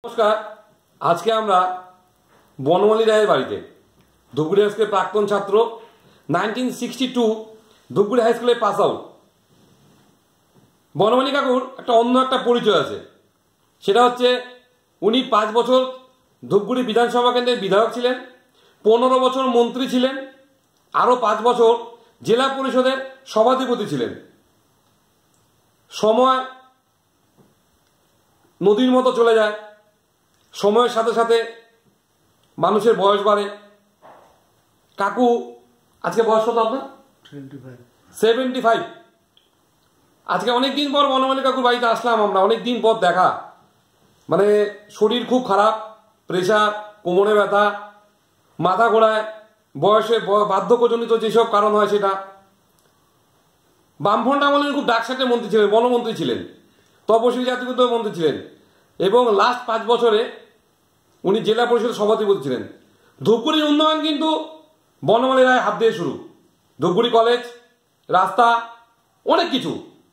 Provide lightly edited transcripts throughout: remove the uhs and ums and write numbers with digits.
নমস্কার। আজকে আমরা বনমালী রায়ের বাড়িতে, ধূপগুড়ি হাই স্কুলের প্রাক্তন ছাত্র, 1962 ধূপগুড়ি হাই স্কুলে পাস আউট। বনমালী কাকুর অন্য একটা পরিচয় আছে, সেটা হচ্ছে উনি 5 বছর ধূপগুড়ি বিধানসভা কেন্দ্রের বিধায়ক ছিলেন, 15 বছর মন্ত্রী ছিলেন, আরও 5 বছর জেলা পরিষদের সভাধিপতি ছিলেন। সময় নদীর মতো চলে যায়, সময়ের সাথে সাথে মানুষের বয়স বাড়ে। কাকু আজকে বয়স কত আপনার? 75। আজকে অনেকদিন পর বনমালী কাকুর বাড়িতে আসলাম আমরা, অনেকদিন পর দেখা। মানে শরীর খুব খারাপ, প্রেশার, কোমরে ব্যথা, মাথা ঘোরায়, বয়সে বার্ধক্যজনিত যেসব কারণ হয় সেটা। বামফ্রন্ট আমলে খুব ডাকসাটে মন্ত্রী ছিলেন, বনমন্ত্রী ছিলেন, তপশিলি জাতিগত মন্ত্রী ছিলেন, এবং লাস্ট 5 বছরে উনি জেলা পরিষদের সভাধিপতি ছিলেন। ধূপগুড়ির উন্নয়ন কিন্তু বনমালী রায় হাত দিয়ে শুরু। ধূপগুড়ি কলেজ, রাস্তা, অনেক কিছু,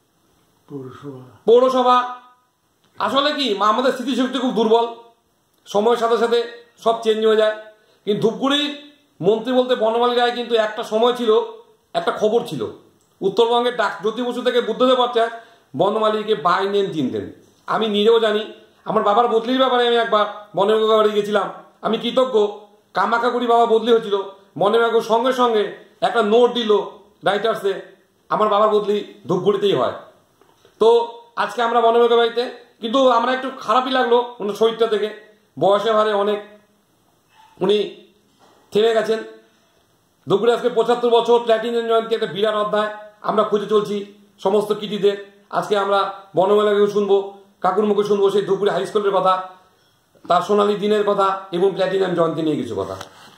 পৌরসভা। আসলে কি আমাদের স্মৃতিশক্তি খুব দুর্বল, সময়ের সাথে সাথে সব চেঞ্জ হয়ে যায়। কিন্তু ধূপগুড়ির মন্ত্রী বলতে বনমালী রায় কিন্তু একটা সময় ছিল, একটা খবর ছিল, উত্তরবঙ্গের জ্যোতি বসু থেকে বুদ্ধদেব ভট্টাচার্য বনমালীকে বাই নেম চিনতেন। আমি নিজেও জানি, আমার বাবার বদলির ব্যাপারে আমি একবার বনমালী বাড়ি গেছিলাম, আমি কৃতজ্ঞ। কামাকাকুড়ি বাবা বদলি হয়েছিল, বনমালী সঙ্গে সঙ্গে একটা নোট দিল রাইটার্সে, আমার বাবার বদলি ধূপগুড়িতেই হয়। তো আজকে আমরা বনমালী বাড়িতে, কিন্তু আমরা একটু খারাপই লাগলো ওনার শরীরটা থেকে, বয়সের হারে অনেক উনি থেমে গেছেন। ধূপগুড়ি আজকে 75 বছর, প্ল্যাটিনাম জয়ন্তী, একটা বিরাট অধ্যায় আমরা খুঁজে চলছি সমস্ত কৃতিদের। আজকে আমরা বনমালীকে শুনবো, কাকুর মুখে শুনবো সেই ধূপগুড়ি হাই স্কুলের কথা, তার সোনালী দিনের কথা, এবং প্ল্যাটিনাম জয়ন্তী নিয়ে কিছু কথা।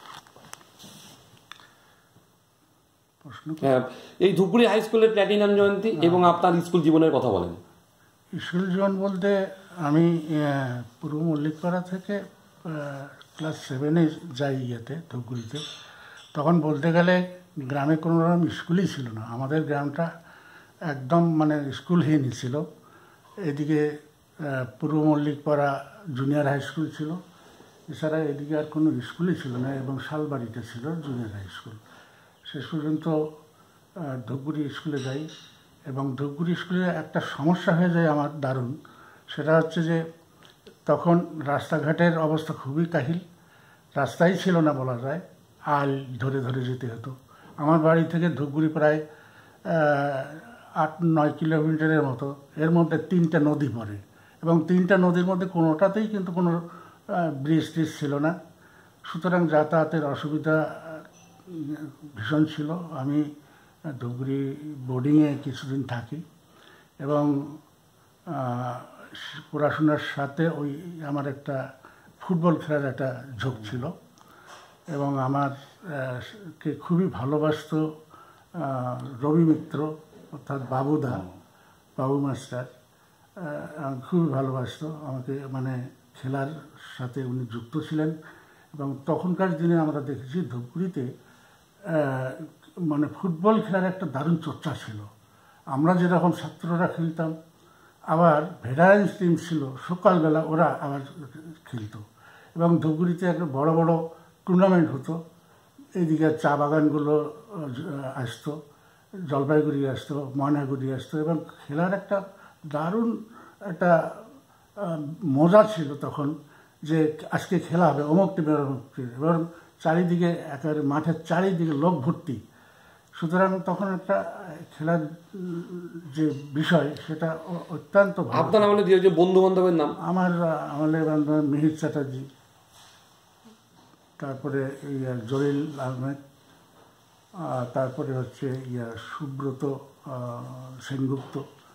হ্যাঁ, এই ধূপগুড়ি হাই স্কুলের প্ল্যাটিনাম জয়ন্তী এবং আপনার স্কুল জীবনের কথা বলেন। স্কুল জীবন বলতে আমি পূর্ব মল্লিকপাড়া থেকে ক্লাস 7-এ যাই ধূপগুড়িতে। তখন বলতে গেলে গ্রামে কোনো রকম স্কুলই ছিল না। আমাদের গ্রামটা একদম স্কুলহীন ছিল। এদিকে পূর্ব মল্লিকপাড়া জুনিয়র হাই স্কুল ছিল, এছাড়া এদিকে আর কোনো স্কুলই ছিল না, এবং শালবাড়িতে ছিল জুনিয়র হাই স্কুল। শেষ পর্যন্ত ধূপগুড়ি স্কুলে যাই, এবং ধূপগুড়ি স্কুলে একটা সমস্যা হয়ে যায় আমার দারুণ। সেটা হচ্ছে যে তখন রাস্তাঘাটের অবস্থা খুবই কাহিল, রাস্তাই ছিল না বলা যায়, আল ধরে ধরে যেতে হতো। আমার বাড়ি থেকে ধূপগুড়ি প্রায় 8-9 কিলোমিটারের মতো। এর মধ্যে 3টা নদী পড়ে, এবং 3টা নদীর মধ্যে কোনোটাতেই কিন্তু কোনো ব্রিজ ট্রিজ ছিল না। সুতরাং যাতায়াতের অসুবিধা ভীষণ ছিল। আমি ধূপগুড়ি বোর্ডিংয়ে কিছুদিন থাকি, এবং পড়াশোনার সাথে আমার একটা ফুটবল খেলার একটা ঝোঁক ছিল, এবং আমার কে খুবই ভালোবাসত রবি মিত্র, অর্থাৎ বাবু মাস্টার। খুবই ভালোবাসত আমাকে, খেলার সাথে উনি যুক্ত ছিলেন। এবং তখনকার দিনে আমরা দেখেছি ধূপগুড়িতে ফুটবল খেলার একটা দারুণ চর্চা ছিল। আমরা যেরকম ছাত্ররা খেলতাম, আবার ভেটারেন্স টিম ছিল, সকালবেলা ওরা আবার খেলতো, এবং ধূপগুড়িতে একটা বড় বড় টুর্নামেন্ট হতো। এইদিকে চা বাগানগুলো আসতো, জলপাইগুড়ি আসতো, ময়নাগুড়ি আসতো, এবং খেলার একটা দারুণ একটা মজা ছিল তখন, যে আজকে খেলা হবে অমুক টিমের অমুক টিম, এবং চারিদিকে একেবারে মাঠের চারিদিকে লোক ভর্তি। সুতরাং তখন একটা খেলার যে বিষয় সেটা অত্যন্ত ভালো। আপনার আমলে বন্ধু বান্ধবের নাম? আমার আমলে মিহির চ্যাটার্জি, তারপরে জলিল আহমেদ, তারপরে হচ্ছে সুব্রত সেনগুপ্ত,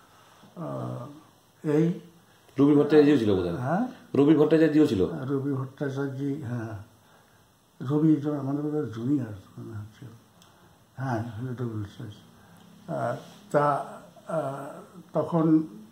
এই রবি ভট্টাচার্য ছিল বোধহয়। হ্যাঁ, রবি ভট্টাচার্য ছিল। রবি ভট্টাচার্য, হ্যাঁ, রবি আমাদের বোধহয় জুনিয়র মনে হচ্ছে। হ্যাঁ, রবি ভট্টাচার্য। তা তখন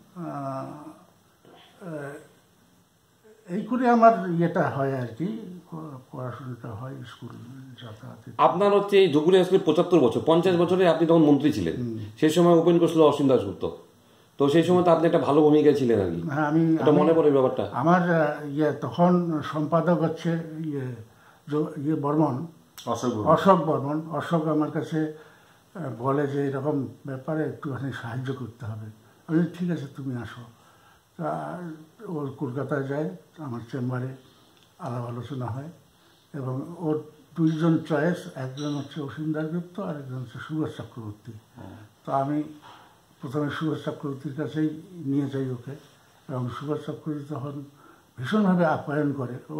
এই করে আমার ইয়েটা হয় আর কি, পড়াশোনাটা হয়, স্কুল যাতায়াত। আপনার হচ্ছে এই ধূপগুড়ি হাই স্কুল 75 বছর, 50 বছরে আপনি তখন মন্ত্রী ছিলেন। সেই সময় ওপেন করছিল অসীম দাশগুপ্ত। তো সেই সময় তো আপনি একটা ভালো ভূমিকায় ছিলেন আর কি। হ্যাঁ, এটা মনে পড়ে ব্যাপারটা। আমার তখন সম্পাদক হচ্ছে বর্মন, অশোক বর্মন। অশোক আমার কাছে বলে যে এরকম ব্যাপারে একটুখানি সাহায্য করতে হবে। আমি ঠিক আছে, তুমি আসো। তা ওর কলকাতায় যায়, আমার চেম্বারে আলাপ আলোচনা হয় এবং ওর দুইজন চয়েস, একজন হচ্ছে অসীম দাশগুপ্ত আর একজন হচ্ছে সুভাষ চক্রবর্তী। তো আমি প্রথমে সুভাষ চক্রবর্তীর কাছেই নিয়ে যাই ওকে, এবং সুভাষ চক্রবর্তী তখন ভীষণভাবে আপ্যায়ন করে। ও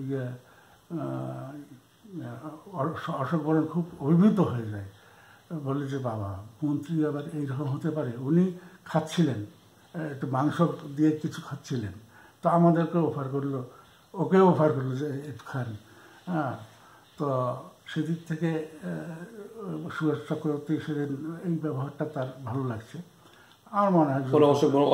অশোক বর্মন খুব অভিভূত হয়ে যায়, বলে যে বাবা, মন্ত্রী আবার এইরকম হতে পারে। উনি খাচ্ছিলেন, একটু মাংস দিয়ে কিছু খাচ্ছিলেন, তো আমাদেরকে অফার করলো, ওকেও অফার করলো যে একটু খান। হ্যাঁ, তো সেদিক থেকে সুভাষ চক্রবর্তী সেদিন এই ব্যবহারটা তার ভালো লাগছে। আমার মনে হয় পরে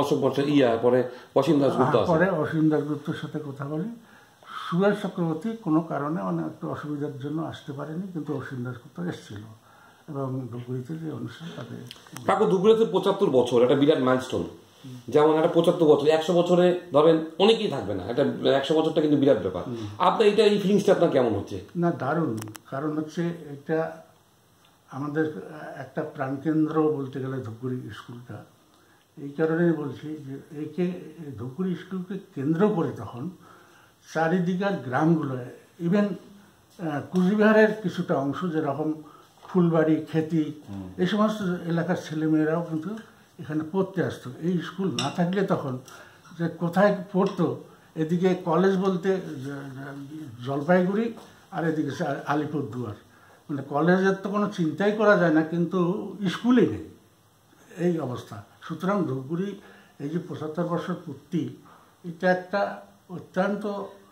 অসীম দাশগুপ্তর সাথে কথা বলি। সুভাষ চক্রবর্তী কোনো কারণে মানে একটু অসুবিধার জন্য আসতে পারেনি, কিন্তু অসীম দাশগুপ্ত এসেছিল এবং ধূপগুড়িতে যে অনুষ্ঠান তাদের। কাকু, ধূপগুড়িতে ৭৫ বছর একটা বিরাট মাইলস্টোন। যেমন একটা ৭৫ বছর, ১০০ বছরে ধরেন অনেকেই থাকবে না, একটা ১০০ বছরটা কিন্তু বিরাট ব্যাপার। আপনার এটা এই ফিলিংসটা আপনার কেমন হচ্ছে? না, দারুণ। কারণ হচ্ছে এটা আমাদের একটা প্রাণকেন্দ্র বলতে গেলে ধূপগুড়ি স্কুলটা। এই কারণেই বলছি যে একে ধূপগুড়ি স্কুলকে কেন্দ্র করে তখন চারিদিকের গ্রামগুলো, ইভেন কুচবিহারের কিছুটা অংশ, যেরকম ফুলবাড়ি, খেতি, এই সমস্ত এলাকার ছেলেমেয়েরাও কিন্তু এখানে পড়তে আসতো। এই স্কুল না থাকলে তখন যে কোথায় পড়তো, এদিকে কলেজ বলতে জলপাইগুড়ি আর এদিকে আলিপুরদুয়ার, মানে কলেজের তো কোনো চিন্তাই করা যায় না, কিন্তু স্কুলই নেই, এই অবস্থা। সুতরাং ধূপগুড়ি এই যে ৭৫ বছর পূর্তি, এটা একটা অত্যন্ত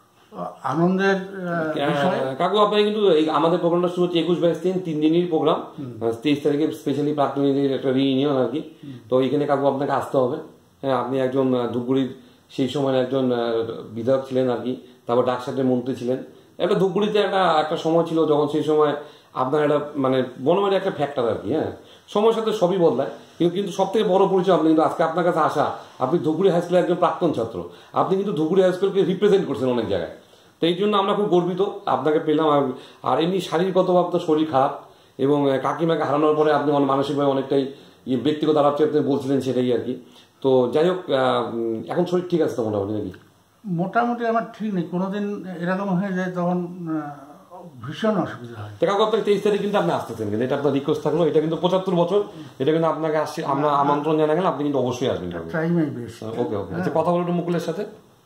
আনন্দের বিষয়। কাকু, আপনার কিন্তু আমাদের প্রোগ্রামটা শুরু হচ্ছে ২১/২২, ৩ দিনের প্রোগ্রাম। ২৩ তারিখে স্পেশালি প্রাক্তনীদের একটা রিইউনিয়ন আর কি। তো এখানে কাকু আপনাকে আসতে হবে। হ্যাঁ, আপনি একজন ধূপগুড়ির সেই সময় একজন বিধায়ক ছিলেন আর কি, তারপর ডাকসাটের মন্ত্রী ছিলেন। একটা ধূপগুড়িতে একটা সময় ছিল যখন সেই সময় আপনার একটা মানে বনমালী একটা ফ্যাক্টর আর কি। হ্যাঁ, সময়ের সাথে সবই বদলায়, কিন্তু সব থেকে বড় পরিচয় আপনি কিন্তু আজকে আপনার কাছে আসা, আপনি ধূপগুড়ি হাই স্কুলের একজন প্রাক্তন ছাত্র, আপনি কিন্তু ধূপগুড়ি হাই স্কুলকে রিপ্রেজেন্ট করছেন অনেক জায়গায়। তো এই জন্য আমরা খুব গর্বিত আপনাকে পেলাম। আর এমনি শারীরিকগতভাবে তো শরীর খারাপ, এবং কাকিমাকে হারানোর পরে আপনি মানসিকভাবে অনেকটাই ব্যক্তিগত আলাপ আপনি বলছিলেন, সেটাই আর কি। তো যাই হোক, এখন শরীর ঠিক আছে তো মোটামুটি নাকি? মোটামুটি আমার ঠিক নেই, কোনোদিন এরকম হয়ে যায় তখন ভীষণ অসুবিধা হয়। কাকু, আপনাকে 23 তারিখ কিন্তু আপনি আসতেছেন, কিন্তু এটা আপনার রিকোয়েস্ট থাকলো। এটা কিন্তু ৭৫ বছর, এটা কিন্তু আপনাকে আসছে, আমরা আমন্ত্রণ জানা গেলে আপনি কিন্তু অবশ্যই আসবেন। ওকে ওকে, আচ্ছা, কথা বলুন মুকুলের সাথে।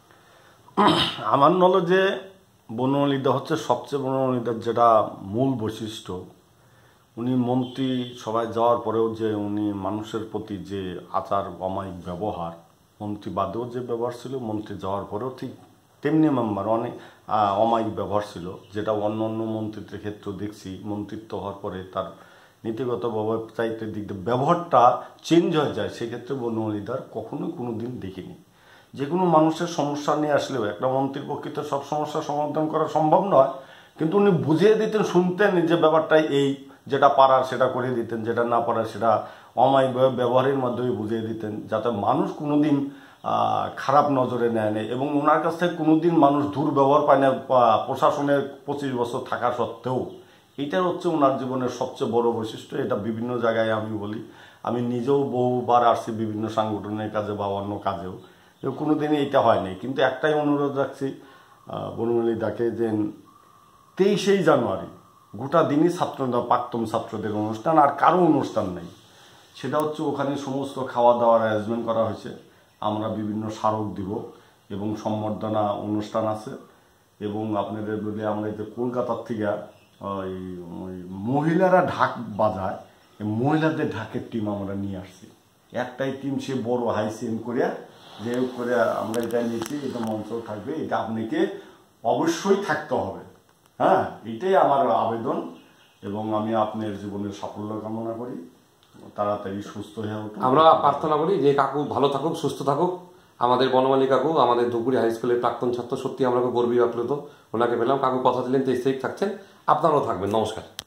আমার নলেজে বনমালীদা হচ্ছে সবচেয়ে বনমালীদার যেটা মূল বৈশিষ্ট্য, উনি মন্ত্রী সবাই যাওয়ার পরেও যে উনি মানুষের প্রতি যে আচার অমায়িক ব্যবহার, মন্ত্রী বাদেও যে ব্যবহার ছিল, মন্ত্রী যাওয়ার পরেও ঠিক তেমনি মেম্বার অনেক অমায়িক ব্যবহার ছিল, যেটা অন্য অন্য মন্ত্রিত্বের ক্ষেত্রেও দেখছি। মন্ত্রিত্ব হওয়ার পরে তার নীতিগত চাইতে দিক দিয়ে ব্যবহারটা চেঞ্জ হয়ে যায়, সেক্ষেত্রে বনমালীদার কখনোই কোনো দিন দেখিনি। যে কোনো মানুষের সমস্যা নিয়ে আসলেও একটা মন্ত্রীর পক্ষে তো সব সমস্যার সমাধান করা সম্ভব নয়, কিন্তু উনি বুঝিয়ে দিতেন, শুনতেন যে ব্যাপারটাই এই, যেটা পারার সেটা করে দিতেন, যেটা না পারার সেটা অমায়িক ব্যবহারের মাধ্যমে বুঝিয়ে দিতেন, যাতে মানুষ কোনোদিন খারাপ নজরে নেয় নেই। এবং ওনার কাছ থেকে কোনোদিন মানুষ দুর্ব্যবহার পায় না, প্রশাসনের 25 বছর থাকা সত্ত্বেও। এটা হচ্ছে ওনার জীবনের সবচেয়ে বড় বৈশিষ্ট্য। এটা বিভিন্ন জায়গায় আমি বলি, আমি নিজেও বহুবার আসছি বিভিন্ন সাংগঠনিক কাজে বা অন্য কাজেও, কোনোদিনই এটা হয় নাই। কিন্তু একটাই অনুরোধ রাখছি বনমালীদাকে, যে 23শে জানুয়ারি গোটা দিনই প্রাক্তন ছাত্রদের অনুষ্ঠান, আর কারো অনুষ্ঠান নেই। সেটা হচ্ছে ওখানে সমস্ত খাওয়া দাওয়ার অ্যারেঞ্জমেন্ট করা হয়েছে, আমরা বিভিন্ন স্মারক দিব এবং সম্বর্ধনা অনুষ্ঠান আছে। এবং আপনাদের বলি, আমরা এই যে কলকাতার থেকে ওই মহিলারা ঢাক বাজায়, মহিলাদের ঢাকের টিম আমরা নিয়ে আসছি। একটাই টিম, সে বড় হাইসেন করে যে করে আমরা এটা নিয়েছি, এটা মঞ্চ থাকবে, এটা আপনাকে অবশ্যই থাকতে হবে। হ্যাঁ, এটাই আমার আবেদন, এবং আমি আপনার জীবনের সাফল্য কামনা করি, তাড়াতাড়ি সুস্থ হয়ে উঠুন। আমরা প্রার্থনা করি যে কাকু ভালো থাকুক, সুস্থ থাকুক। আমাদের বনমালী কাকু, আমাদের ধূপগুড়ি হাই স্কুলের প্রাক্তন ছাত্র, সত্যি আমরা খুব গর্বিত আপ্লুত, ওনাকে পেলাম। কাকু কথা দিলেন 23 তারিখ থাকছেন, আপনারাও থাকবেন। নমস্কার।